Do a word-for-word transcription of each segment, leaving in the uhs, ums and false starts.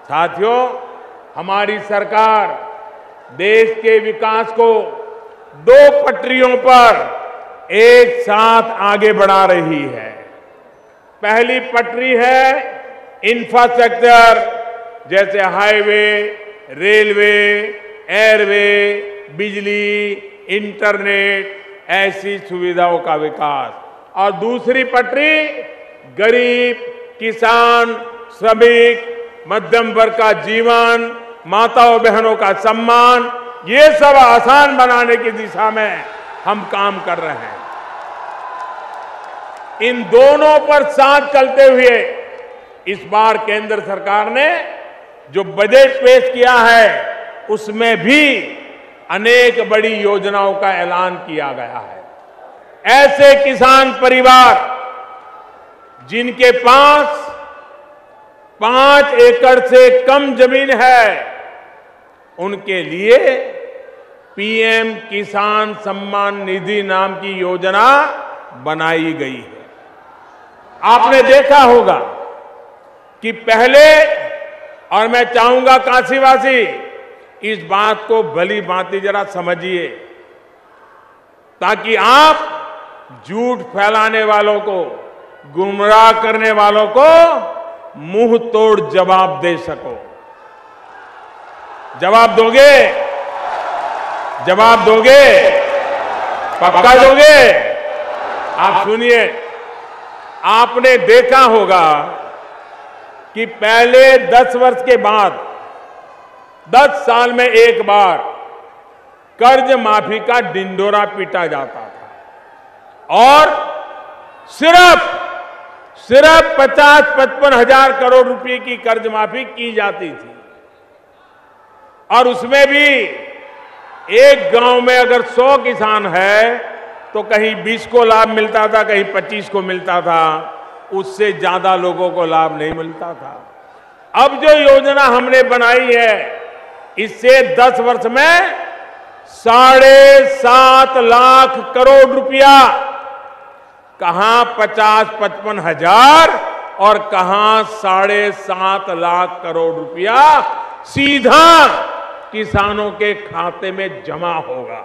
साथियों, हमारी सरकार देश के विकास को दो पटरियों पर एक साथ आगे बढ़ा रही है। पहली पटरी है इंफ्रास्ट्रक्चर, जैसे हाईवे, रेलवे, एयरवे, बिजली, इंटरनेट, ऐसी सुविधाओं का विकास। और दूसरी पटरी गरीब, किसान, श्रमिक, मध्यम वर्ग का जीवन, माताओं बहनों का सम्मान, ये सब आसान बनाने की दिशा में हम काम कर रहे हैं। इन दोनों पर साथ चलते हुए इस बार केंद्र सरकार ने जो बजट पेश किया है उसमें भी अनेक बड़ी योजनाओं का ऐलान किया गया है। ऐसे किसान परिवार जिनके पास पांच एकड़ से कम जमीन है, उनके लिए पीएम किसान सम्मान निधि नाम की योजना बनाई गई है। आपने देखा होगा कि पहले, और मैं चाहूंगा काशीवासी इस बात को भली भांति जरा समझिए, ताकि आप झूठ फैलाने वालों को, गुमराह करने वालों को मुंह तोड़ जवाब दे सको। जवाब दोगे? जवाब दोगे? पक्का दोगे? आप सुनिए, आपने देखा होगा कि पहले दस वर्ष के बाद दस साल में एक बार कर्ज माफी का ढिंढोरा पीटा जाता था और सिर्फ सिर्फ पचास पचपन हजार करोड़ रुपए की कर्ज माफी की जाती थी। और उसमें भी एक गांव में अगर सौ किसान है तो कहीं बीस को लाभ मिलता था, कहीं पच्चीस को मिलता था, उससे ज्यादा लोगों को लाभ नहीं मिलता था। अब जो योजना हमने बनाई है, इससे दस वर्ष में साढ़े सात लाख करोड़ रुपया, कहां पचास पचपन हजार और कहां साढ़े सात लाख करोड़ रुपया सीधा किसानों के खाते में जमा होगा।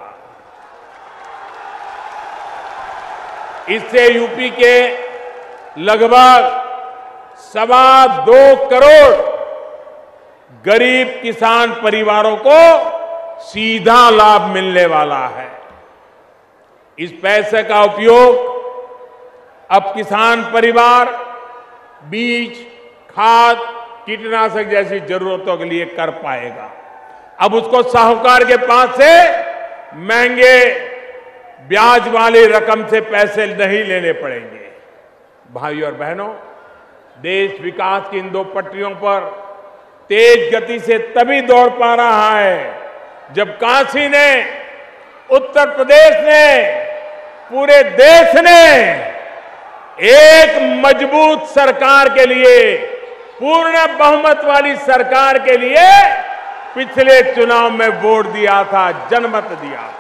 इससे यूपी के लगभग सवा दो करोड़ गरीब किसान परिवारों को सीधा लाभ मिलने वाला है। इस पैसे का उपयोग अब किसान परिवार बीज, खाद, कीटनाशक जैसी जरूरतों के लिए कर पाएगा। अब उसको साहूकार के पास से महंगे ब्याज वाली रकम से पैसे नहीं लेने पड़ेंगे। भाइयों और बहनों, देश विकास की इन दो पटरियों पर तेज गति से तभी दौड़ पा रहा है जब काशी ने, उत्तर प्रदेश ने, पूरे देश ने एक मजबूत सरकार के लिए, पूर्ण बहुमत वाली सरकार के लिए पिछले चुनाव में वोट दिया था, जनमत दिया था।